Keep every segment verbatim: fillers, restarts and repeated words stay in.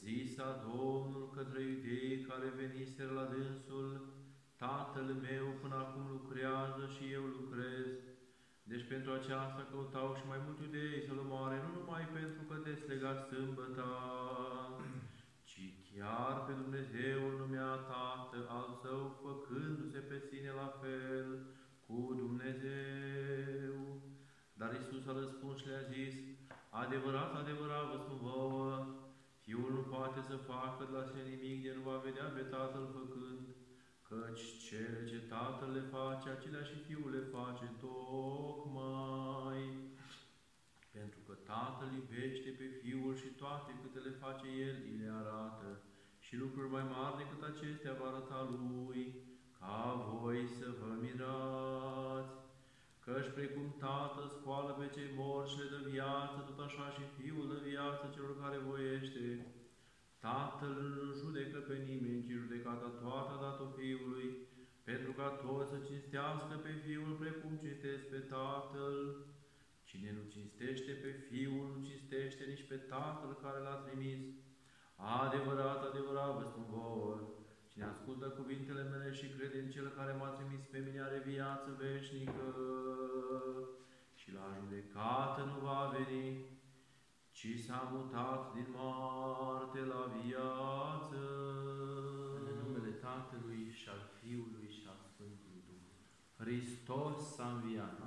Zisa Domnul către iudeii care veniseră la dânsul, Tatăl meu până acum lucrează și eu lucrez. Deci pentru aceasta căutau și mai mulți iudei să-l omoare, nu numai pentru că deslegat sâmbăta, ci chiar pe Dumnezeul numea Tatăl al său, făcându-se pe sine la fel cu Dumnezeu. Dar Iisus a răspuns și le-a zis: adevărat, adevărat vă spun vouă, Fiul nu poate să facă de la sine nimic de nu va vedea pe Tatăl făcând, căci cele ce Tatăl le face, acelea și Fiul le face tocmai. Pentru că Tatăl iubește pe Fiul și toate câte le face El, îi le arată, și lucruri mai mari decât acestea va arăta Lui, ca voi să vă mirați. Căci precum Tatăl scoală pe cei morți și le dă viață, tot așa și Fiul dă viață celor care voiește. Tatăl nu judecă pe nimeni, ci judecata toată a dat-o Fiului, pentru ca toți să cinstească pe Fiul precum cinstesc pe Tatăl. Cine nu cinstește pe Fiul, nu cinstește nici pe Tatăl care l-a trimis. Adevărat, adevărat vă spun vouă, cine ascultă cuvintele mele și crede în Cel care m-a trimis pe mine are viață veșnică și la judecată nu va veni, ci s-a mutat din moarte la viață. În numele Tatălui și al Fiului și al Sfântului Duh. Hristos s-a înviat.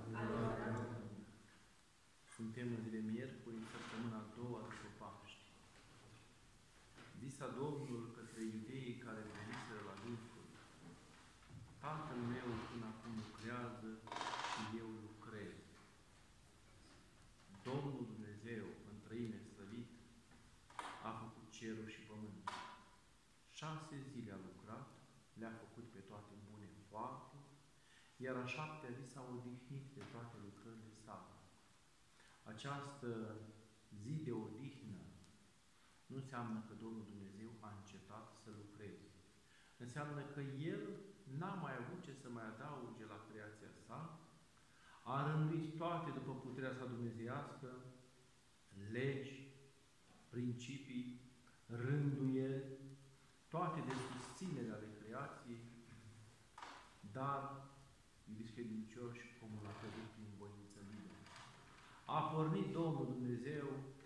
Suntem în zile miercuri, în săptămâna a doua după Paști. Zisa Domnul către iudeii care veniseră la dânsul, Tatăl meu până acum lucrează și eu lucrez. Domnul Dumnezeu, în trăime slăvit, a făcut cerul și pământ. Șase zile a lucrat, le-a făcut pe toate bune foarte, iar a șaptea zi s-a odihnit de toate lucrările sale. Această zi de odihnă nu înseamnă că Domnul Dumnezeu a încetat să lucreze. Înseamnă că El n-a mai avut ce să mai adauge la creația sa, a rânduit toate după puterea sa dumnezeiască, legi, principii, rânduieli, toate de susținere ale creației, dar, iubiți credincioși, omul a căzut prin voință liberă. A pornit Domnul Dumnezeu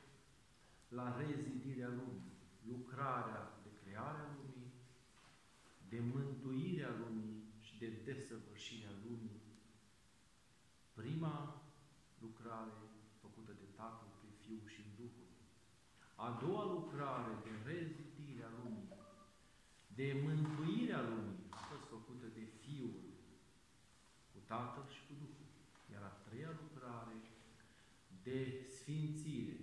la rezidirea lumii, lucrarea de crearea lumii, de mântuirea lumii și de desăvârșirea lumii. Prima lucrare făcută de Tatăl prin Fiul și Duhul. A doua lucrare de rezidirea lumii, de mântuirea lumii, a fost făcută de Fiul cu Tatăl și cu Duhul. Iar a treia lucrare de sfințire,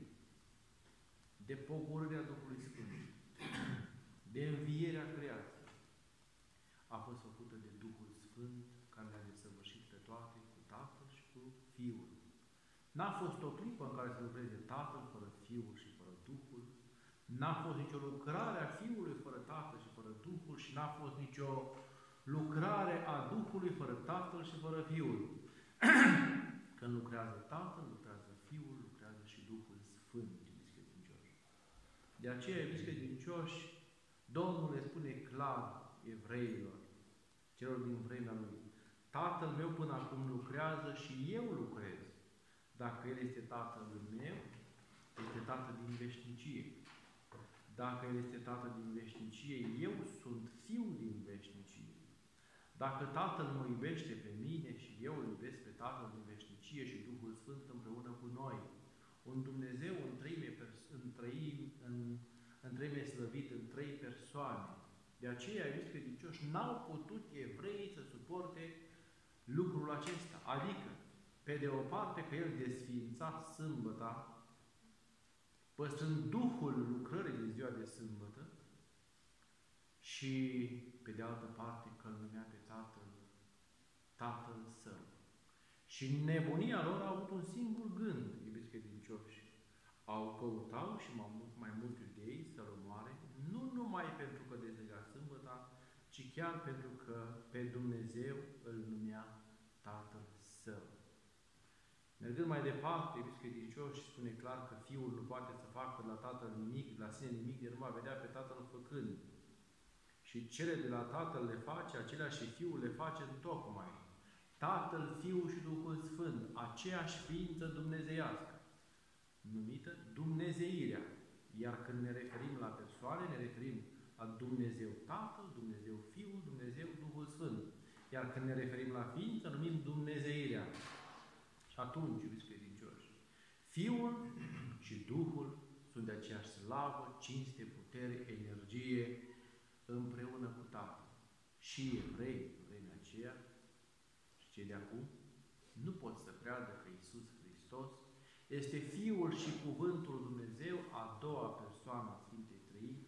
de pogorârea Duhului Sfânt, de învierea creației, a fost făcută de Duhul Sfânt, care le-a desăvârșit pe toate cu Tatăl și cu Fiul. N-a fost o clipă în care să lucreze Tatăl fără Fiul și fără Duhul, n-a fost nicio lucrare a Fiului fără Tatăl și fără Duhul și n-a fost nicio lucrare a Duhului fără Tatăl și fără Fiul. Când lucrează Tatăl, lucrează Fiul, lucrează și Duhul Sfânt, iubiți credincioși. De aceea, iubiți credincioși, Domnul le spune clar evreilor, celor din vremea Lui: Tatăl meu până acum lucrează și eu lucrez. Dacă El este Tatăl meu, este Tatăl din veșnicie. Dacă El este Tatăl din veșnicie, eu sunt Fiul din veșnicie. Dacă Tatăl mă iubește pe mine și eu îl iubesc pe Tatăl din veșnicie și Duhul Sfânt împreună cu noi, un Dumnezeu în treime, în treime, în, în treime slăvit, în trei persoane. De aceea, iubiți credincioși, n-au putut evreii să suporte lucrul acesta. Adică, pe de o parte, că El desființa sâmbăta, păstrând Duhul lucrării de ziua de sâmbătă, și, pe de altă parte, că îl numea pe Tatăl, Tatăl Său. Și în nebunia lor au avut un singur gând, iubiți credincioși. Au căutau și mai mult iudei să-L omoare, nu numai pentru că dezlega sâmbăta, ci chiar pentru că pe Dumnezeu îl numea Tatăl Său. Mergând mai departe, iubiți credincioși, spune clar că Fiul nu poate să facă la Tatăl nimic, la sine nimic, de nu va vedea pe Tatăl făcând. Și cele de la Tatăl le face, acelea și Fiul le face întocmai. Tatăl, Fiul și Duhul Sfânt, aceeași ființă dumnezeiască, numită Dumnezeirea. Iar când ne referim la persoane, ne referim la Dumnezeu Tatăl, Dumnezeu Fiul, Dumnezeu Duhul Sfânt. Iar când ne referim la ființă, numim Dumnezeirea. Și atunci, iubiți credincioși, Fiul și Duhul sunt de aceeași slavă, cinste, putere, energie, împreună cu Tatăl. Și evrei, în vremea aceea, și cei de acum, nu pot să creadă că Iisus Hristos este Fiul și Cuvântul Dumnezeu, a doua persoană a Sfintei Trăimi,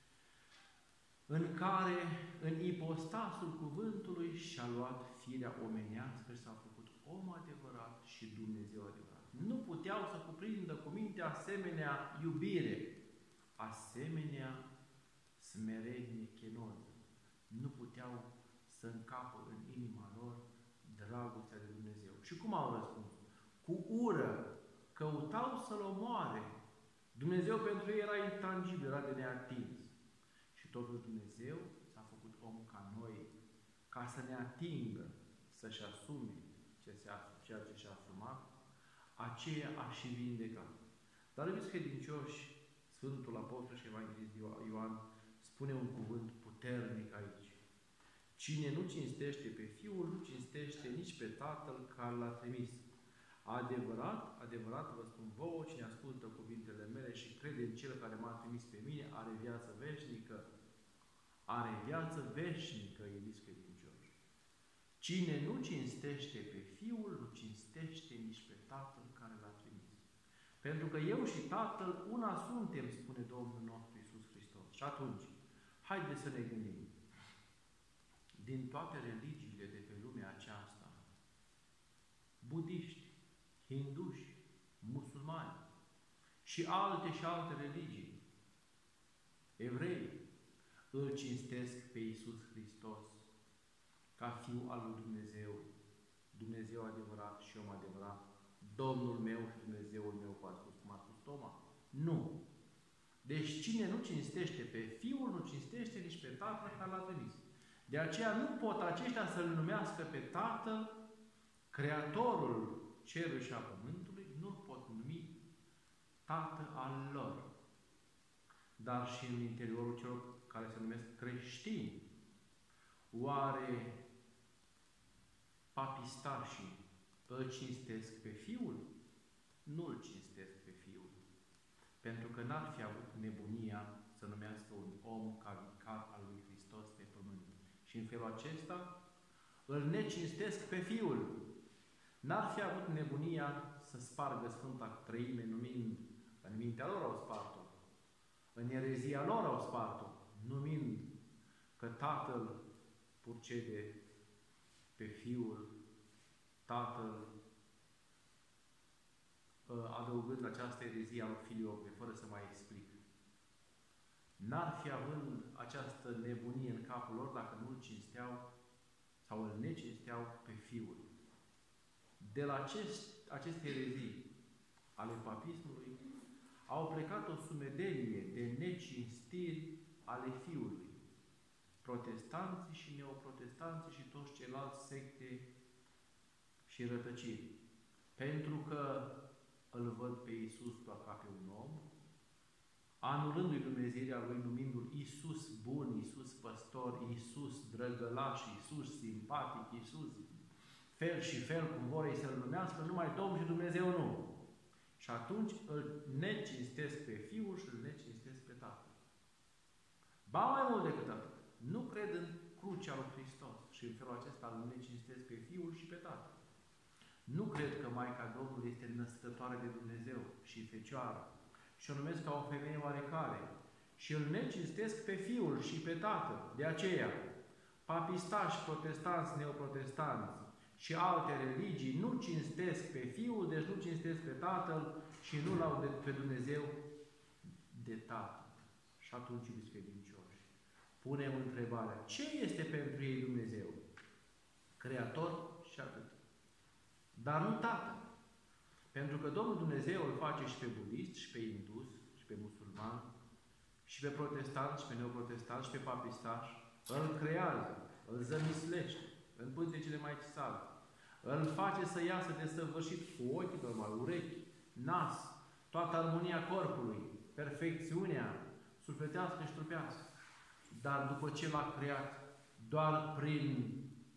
în care, în ipostasul Cuvântului, și-a luat firea omenească și s-a făcut om adevărat și Dumnezeu adevărat. Nu puteau să cuprindă cu minte asemenea iubire, asemenea smerenie chenoză. Nu puteau să încapă în inima lor dragostea de Dumnezeu. Și cum au răspuns? Cu ură. Căutau să-L omoare. Dumnezeu pentru ei era intangibil, era de neatins. Și totuși Dumnezeu s-a făcut om ca noi, ca să ne atingă, să-și asume ceea ce și-a asumat, aceea a și vindecat. Dar, iubiți credincioși, Sfântul Apostol și Evanghelist Ioan spune un cuvânt puternic aici. Cine nu cinstește pe Fiul, nu cinstește nici pe Tatăl care L-a trimis. Adevărat, adevărat vă spun vouă, cine ascultă cuvintele mele și crede în Cel care m-a trimis pe mine, are viață veșnică. Are viață veșnică, iubiți credincioși. Cine nu cinstește pe Fiul, nu cinstește nici pe Tatăl care L-a trimis. Pentru că eu și Tatăl una suntem, spune Domnul nostru Iisus Hristos. Și atunci, haideți să ne gândim. Din toate religiile de pe lumea aceasta, budiști, hinduși, musulmani și alte și alte religii, evrei, îl cinstesc pe Iisus Hristos ca Fiul al lui Dumnezeu, Dumnezeu adevărat și om adevărat, Domnul meu și Dumnezeul meu, cum a spus, cum a spus Toma? Nu. Deci cine nu cinstește pe Fiul, nu cinstește nici pe Tatăl care L-a trimis. De aceea nu pot aceștia să-L numească pe Tatăl, Creatorul cerului și a pământului, nu-L pot numi Tată al lor. Dar și în interiorul celor care se numesc creștini, oare papistașii îl cinstesc pe Fiul? Nu îl cinstesc pe Fiul. Pentru că n-ar fi avut nebunia să numească un om ca vicar al lui Hristos pe pământ. Și în felul acesta îl necinstesc pe Fiul. N-ar fi avut nebunia să spargă Sfânta Trăime, numind, în mintea lor au spart-o, în erezia lor au spart-o, numind că Tatăl purcede pe Fiul, Tatăl, adăugând această erezie al filioque, fără să mai explic. N-ar fi având această nebunie în capul lor dacă nu îl cinsteau sau îl necinsteau pe Fiul. De la acest, aceste erezii ale papismului au plecat o sumedenie de necinstiri ale Fiului. Protestanții și neoprotestanții și toți ceilalți secte și rătăciri. Pentru că îl văd pe Iisus doar ca pe un om, anulându-i Dumnezeirea Lui, numindu-L Iisus bun, Iisus păstor, Iisus drăgălaș, Iisus simpatic, Iisus fel și fel, cum vor ei să-L numească, numai Domn și Dumnezeu nu. Și atunci îl necinstesc pe Fiul și îl necinstesc pe Tatăl. Ba mai mult decât atât, nu cred în crucea lui Hristos și în felul acesta îl necinstesc pe Fiul și pe Tatăl. Nu cred că Maica Domnului este născătoare de Dumnezeu și Fecioară și o numesc ca o femeie oarecare și îl necinstesc pe Fiul și pe Tatăl. De aceea, papistași, protestanți, neoprotestanți și alte religii nu cinstesc pe Fiul, deci nu cinstesc pe Tatăl și nu l-au pe Dumnezeu de Tatăl. Și atunci, iubiți credincioși, punem întrebarea, ce este pentru ei Dumnezeu? Creator și atât. Dar nu Tatăl. Pentru că Domnul Dumnezeu îl face și pe budist, și pe indus, și pe musulman, și pe protestant, și pe neoprotestant, și pe papistaș. Îl creează, îl zămislește în pântecele Maicii Sale. Îl face să iasă desăvârșit cu ochii, normal, urechi, nas, toată armonia corpului, perfecțiunea sufletească și trupească. Dar după ce l-a creat, doar prin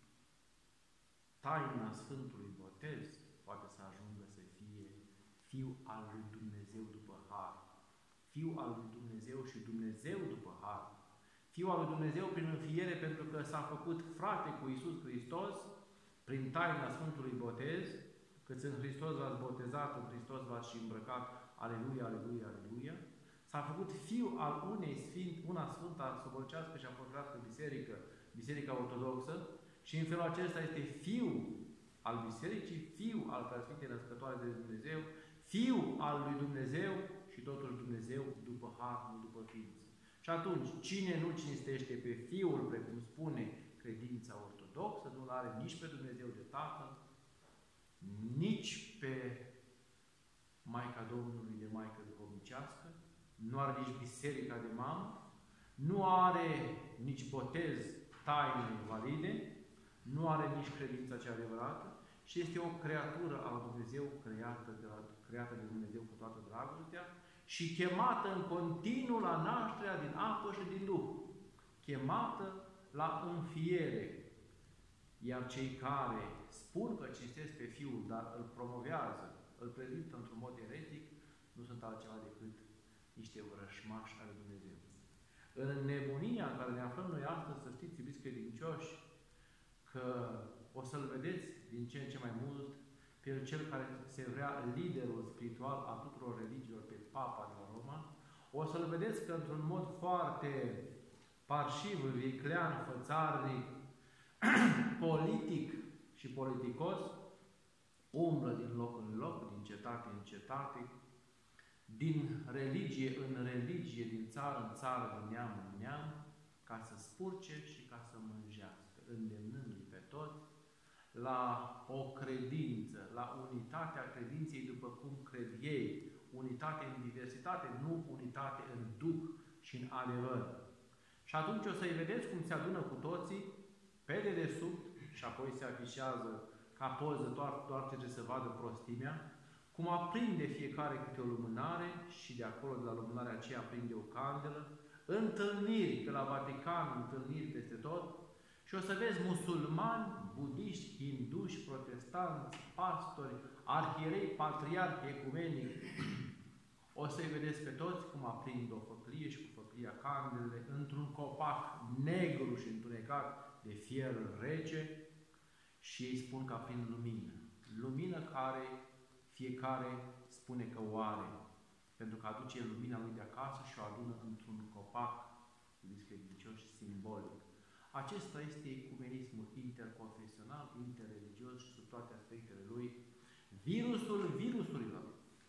taina Sfântului Botez poate să ajungă să fie Fiul al lui Dumnezeu după har. Fiul al lui Dumnezeu și Dumnezeu după har. Fiul al lui Dumnezeu prin înfiere, pentru că s-a făcut frate cu Iisus Hristos prin taina Sfântului Botez, căci în Hristos v-ați botezat, în Hristos v-ați și îmbrăcat, aleluia, aleluia, aleluia. S-a făcut Fiu al unei sfinte, una sfântă, soborcească și apostolată biserică, Biserica Ortodoxă, și în felul acesta este Fiu al Bisericii, Fiu al Preasfintei Născătoare de Dumnezeu, Fiu al lui Dumnezeu și totuși Dumnezeu după har, nu după ființă. Și atunci, cine nu cinstește pe Fiul, precum spune credința ortodoxă, nu-L are nici pe Dumnezeu de Tatăl, nici pe Maica Domnului de Maică duhovnicească, nu are nici biserica de mamă, nu are nici botez taine valide, nu are nici credința cea adevărată și este o creatură a lui Dumnezeu creată de, la, creată de Dumnezeu cu toată dragostea și chemată în continuu la nașterea din apă și din Duh. Chemată la înfiere. Iar cei care spun că cinstesc pe Fiul, dar îl promovează, îl prezintă într-un mod eretic, nu sunt altceva decât niște vrășmași ale Dumnezeu. În nebunia în care ne aflăm noi astăzi, să știți, iubiți credincioși, că o să-L vedeți din ce în ce mai mult pe cel care se vrea liderul spiritual a tuturor religiilor, pe Papa de la Roma, o să-L vedeți că într-un mod foarte parșiv, viclean, fățarnic, politic și politicos, umblă din loc în loc, din cetate în cetate, din religie în religie, din țară în țară, din neam în neam, ca să spurce și ca să mânjească, îndemnându-i pe toți la o credință, la unitatea credinței după cum cred ei, unitate în diversitate, nu unitate în duh și în adevăr. Și atunci o să-i vedeți cum se adună cu toții pe dedesubt și apoi se afișează ca poză doar, doar ce să vadă prostimea, cum aprinde fiecare câte o lumânare și de acolo, de la lumânarea aceea, aprinde o candelă, întâlniri, pe la Vatican, întâlniri peste tot, și o să vezi musulmani, budiști, hinduși, protestanți, pastori, arhierei, patriarhi, ecumenic. O să-i vedeți pe toți cum aprind o făclie și cu făclia candelele într-un copac negru și întunecat de fier rece și ei spun că aprind lumină. Lumină care fiecare spune că o are, pentru că aduce lumina lui de acasă și o adună într-un copac, iubiți credincioși, simbolic. Acesta este ecumenismul interconfesional, interreligios și sub toate aspectele lui, virusul virusurilor,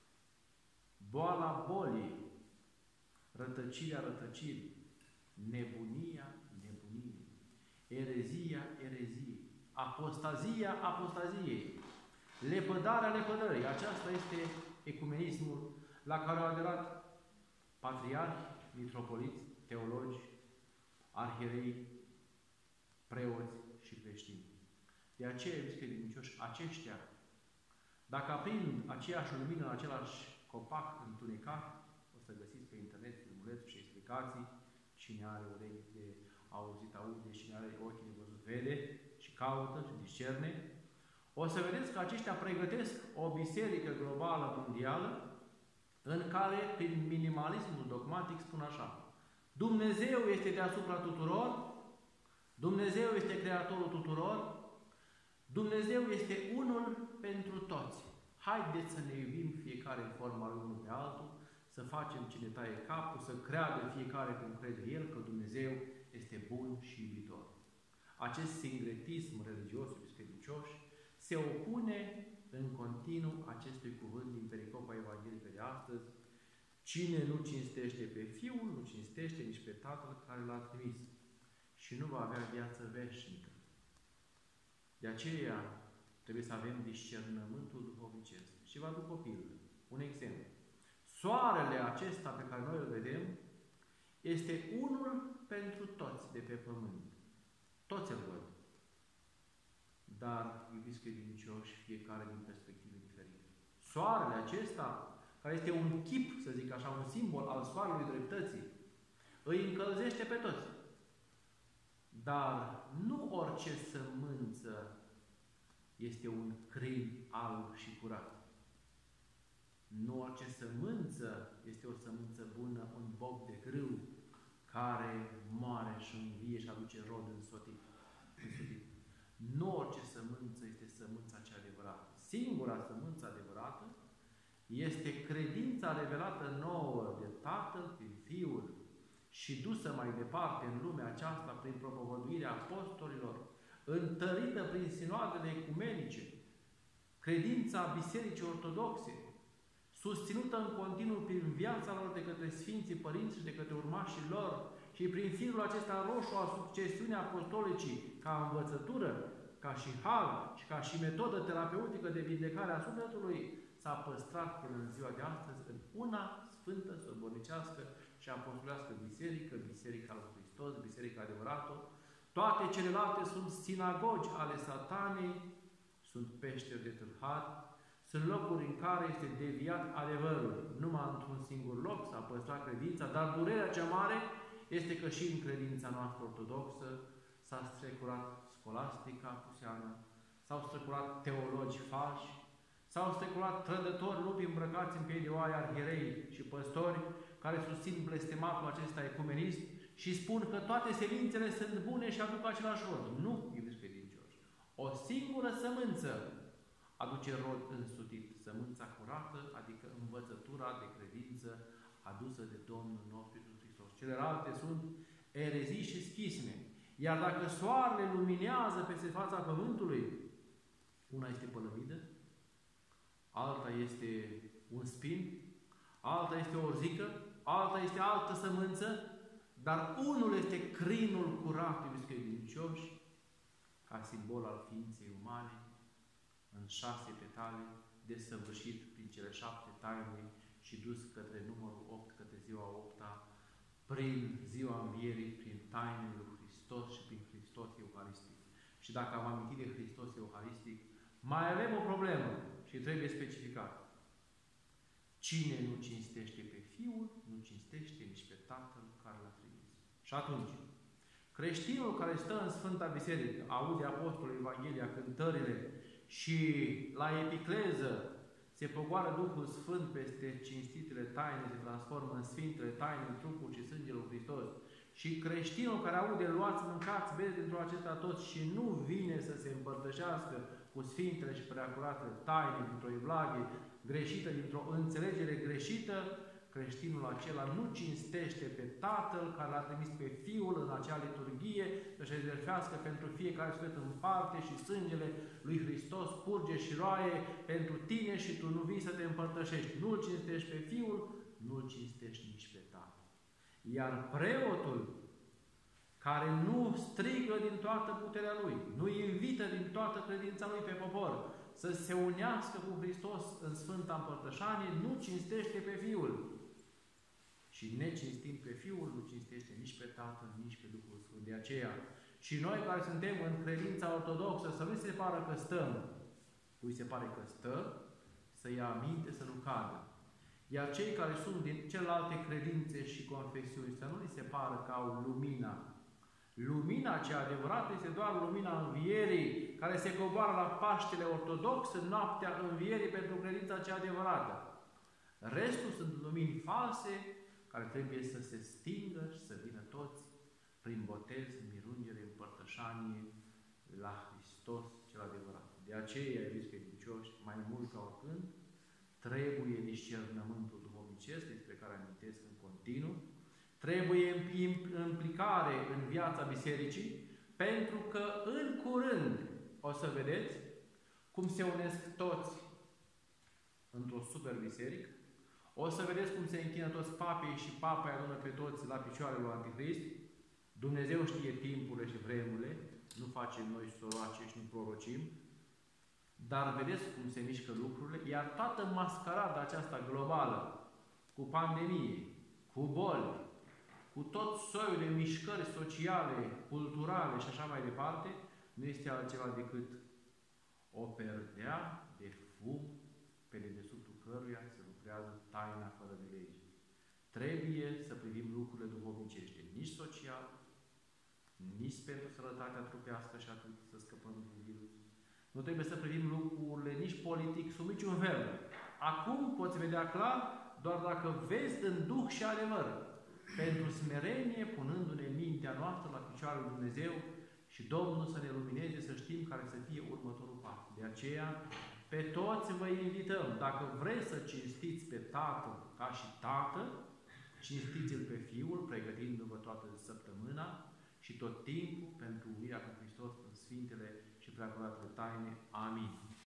boala bolii, rătăcirea rătăcirii, nebunia nebuniei, erezia ereziei, apostazia apostaziei, lepădarea lepădării. Aceasta este ecumenismul la care au aderat patriarhi, mitropoliți, teologi, arhierei, preoți și creștini. De aceea, iubiți credincioși, aceștia, dacă aprind aceeași lumină în același copac întunecat, o să găsiți pe internet filmulețuri și explicații. Cine are urechi de auzit, aude, cine are ochii de văzut, vede și caută și discerne. O să vedeți că aceștia pregătesc o biserică globală mondială în care, prin minimalismul dogmatic, spun așa: Dumnezeu este deasupra tuturor, Dumnezeu este creatorul tuturor, Dumnezeu este unul pentru toți. Haideți să ne iubim fiecare în forma lui unul pe altul, să facem cine taie capul, să creadă fiecare cum crede el că Dumnezeu este bun și iubitor. Acest sincretism religios, iubiți credincioși, se opune în continuu acestui cuvânt din pericopa evanghelică de astăzi: cine nu cinstește pe Fiul, nu cinstește nici pe Tatăl care l-a trimis și nu va avea viață veșnică. De aceea, Trebuie să avem discernământul duhovnicesc. Și vă aduc o pildă. Un exemplu. Soarele acesta pe care noi îl vedem este unul pentru toți de pe pământ. Toți îl văd. Dar, iubiți credincioși, fiecare din perspective diferite. Soarele acesta, care este un chip, să zic așa, un simbol al soarelui dreptății, îi încălzește pe toți. Dar nu orice sămânță este un crin alb și curat. Nu orice sămânță este o sămânță bună, un boc de grâu care moare și învie și aduce rod însotit. însotit. Nu orice sămânță este sămânța cea adevărată. Singura sămânță adevărată este credința revelată nouă de Tatăl prin Fiul și dusă mai departe în lumea aceasta prin propovăduirea apostolilor, întărită prin sinoadele ecumenice, credința Bisericii Ortodoxe, susținută în continuu prin viața lor de către Sfinții Părinți și de către urmașii lor și prin firul acesta roșu al succesiunii apostolicii ca învățătură, ca și har și ca și metodă terapeutică de vindecare a sufletului, s-a păstrat până în ziua de astăzi în una sfântă, sobornicească și apostolească biserică, Biserica lui Hristos, Biserica adevărată. Toate celelalte sunt sinagogi ale satanei, sunt peșteri de tâlhari, sunt locuri în care este deviat adevărul. Numai într-un singur loc s-a păstrat credința, dar durerea cea mare este că și în credința noastră ortodoxă s-a strecurat scolastica puseană, s-au strecurat teologi falși, s-au strecurat trădători lupi îmbrăcați în piei de oaie, arhierei și păstori, care susțin blestematul acesta ecumenist și spun că toate semințele sunt bune și aduc același rod. Nu, iubiți credincioși. O singură sămânță aduce rod însutit. Sămânța curată, adică învățătura de credință adusă de Domnul nostru Iisus Hristos. Celelalte sunt erezii și schisme. Iar dacă soarele luminează peste fața pământului, una este pălămidă, alta este un spin, alta este o orzică, alta este altă sămânță, dar unul este crinul curat, iubiți credincioși, ca simbol al ființei umane, în șase petale, desăvârșit prin cele șapte taine și dus către numărul opt, către ziua opta, prin ziua învierii, prin tainele lui Hristos și prin Hristos Euharistic. Și dacă am amintit de Hristos Euharistic, mai avem o problemă și trebuie specificat. Cine nu cinstește pe Fiul, nu cinstește nici pe Tatăl care l-a trimis. Și atunci, creștinul care stă în Sfânta Biserică, aude Apostolul Evanghelia, cântările și la epicleză se pogoară Duhul Sfânt peste cinstitele taine, se transformă în Sfintele taine, în trupul și sângele lui Hristos. Și creștinul care aude, luați, mâncați, beți dintr-o acesta toți și nu vine să se împărtășească cu Sfintele și Preacuratele taine, dintr-o evlavie greșită, dintr-o înțelegere greșită, creștinul acela nu cinstește pe Tatăl care l-a trimis pe Fiul în acea liturghie să-și jertfească pentru fiecare suflet în parte și sângele lui Hristos curge și roaie pentru tine și tu nu vii să te împărtășești. Nu-L cinstești pe Fiul, nu-L cinstești nici pe Tatăl. Iar preotul care nu strigă din toată puterea lui, nu invită din toată credința lui pe popor să se unească cu Hristos în Sfânta Împărtășanie, nu cinstește pe Fiul. Și necинstind pe Fiul, nu cinstește nici pe Tatăl, nici pe Duhul Sfânt. De aceea, și noi care suntem în credința ortodoxă, să nu se pară că stăm, cui se pare că stă, să ia aminte, să nu cadă. Iar cei care sunt din celelalte credințe și confesiuni, să nu li se pară că au lumina. Lumina cea adevărată este doar lumina învierii, care se coboară la Paștele Ortodox în noaptea învierii pentru credința cea adevărată. Restul sunt lumini false, care trebuie să se stingă și să vină toți prin botez, mirungere, împărtășanie la Hristos cel adevărat. De aceea, iubiți credincioși, mai mult ca oricând, trebuie discernământul duhovnicesc, despre care amintesc în continuu, trebuie implicare în viața bisericii, pentru că în curând o să vedeți cum se unesc toți într-o super biserică, o să vedeți cum se închină toți papii și papa îi adună pe toți la picioarele lui Antichrist. Dumnezeu știe timpurile și vremurile, nu facem noi soroace și nu prorocim. Dar vedeți cum se mișcă lucrurile, iar toată mascarada aceasta globală, cu pandemie, cu boli, cu tot soiul de mișcări sociale, culturale și așa mai departe, nu este altceva decât o perdea de fum pe dedesubtul căruia se lucrează taina fără de lege. Trebuie să privim lucrurile duhovnicește, nici social, nici pentru sănătatea trupească și atât să scăpăm de virus. Nu trebuie să privim lucrurile nici politic sub niciun fel. Acum poți vedea clar doar dacă vezi în duh și adevăr, pentru smerenie, punându-ne mintea noastră la picioarele lui Dumnezeu și Domnul să ne lumineze, să știm care să fie următorul pas. De aceea, pe toți vă invităm, dacă vreți să cinstiți pe Tatăl ca și Tată, cinstiți-L pe Fiul, pregătindu-vă toată săptămâna și tot timpul pentru unirea cu Hristos în Sfintele și Preacurate taine. Amin.